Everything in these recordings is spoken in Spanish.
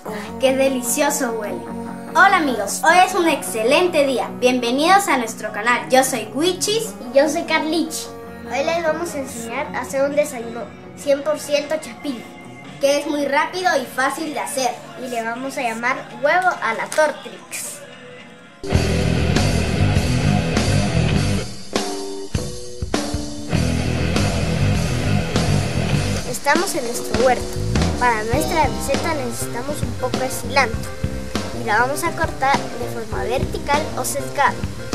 ¡Qué delicioso huele! Hola amigos, hoy es un excelente día. Bienvenidos a nuestro canal. Yo soy Wichis y yo soy Carlichi. Hoy les vamos a enseñar a hacer un desayuno 100% chapín, que es muy rápido y fácil de hacer. Y le vamos a llamar huevo a la Tortrix. Estamos en nuestro huerto. Para nuestra receta necesitamos un poco de cilantro y la vamos a cortar de forma vertical o sesgada.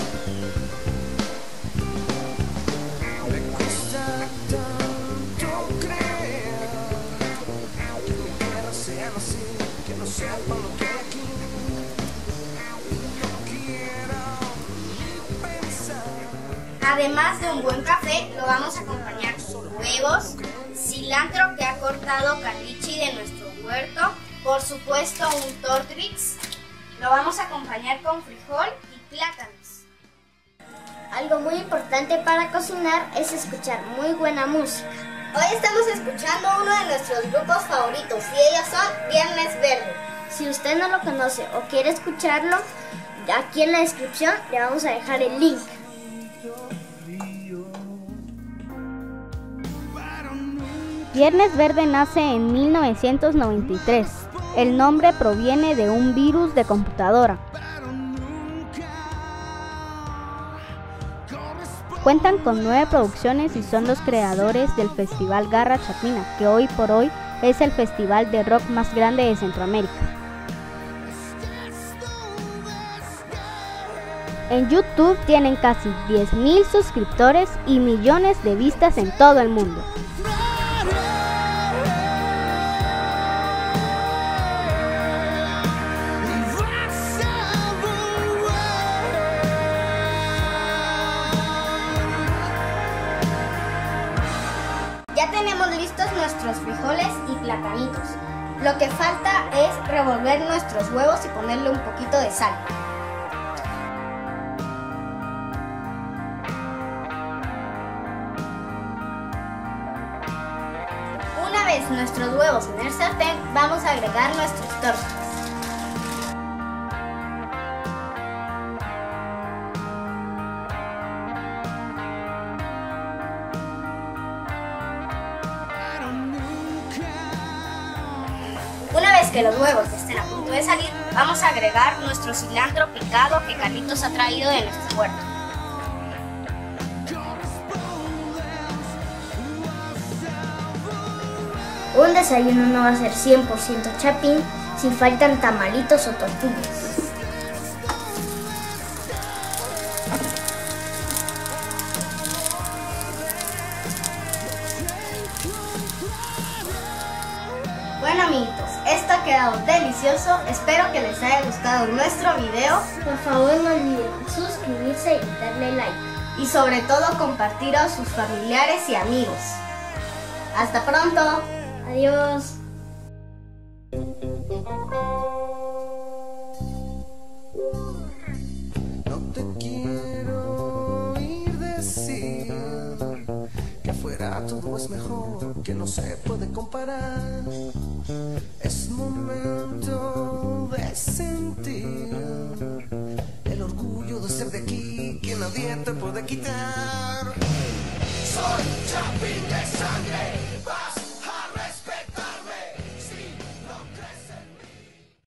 Además de un buen café, lo vamos a acompañar con huevos, cilantro que ha cortado Carlichi de nuestro huerto, por supuesto un Tortrix. Lo vamos a acompañar con frijol y plátanos. Algo muy importante para cocinar es escuchar muy buena música. Hoy estamos escuchando uno de nuestros grupos favoritos y ellos son Viernes Verde. Si usted no lo conoce o quiere escucharlo, aquí en la descripción le vamos a dejar el link. Viernes Verde nace en 1993. El nombre proviene de un virus de computadora. Cuentan con 9 producciones y son los creadores del Festival Garra Chapina, que hoy por hoy es el festival de rock más grande de Centroamérica. En YouTube tienen casi 10.000 suscriptores y millones de vistas en todo el mundo. Ya tenemos listos nuestros frijoles y platanitos. Lo que falta es revolver nuestros huevos y ponerle un poquito de sal. Una vez nuestros huevos en el sartén, vamos a agregar nuestros Tortrix. Una vez que los huevos estén a punto de salir, vamos a agregar nuestro cilantro picado que Carlitos ha traído de nuestro huerto. Un desayuno no va a ser 100% chapín si faltan tamalitos o tortillas. Bueno amiguitos, esto ha quedado delicioso, espero que les haya gustado nuestro video. Por favor no olviden suscribirse y darle like. Y sobre todo compartir a sus familiares y amigos. ¡Hasta pronto! Adiós. No te quiero oír decir que afuera todo es mejor, que no se puede comparar. Es momento de sentir el orgullo de ser de aquí, que nadie te puede quitar. Soy chapín de sangre.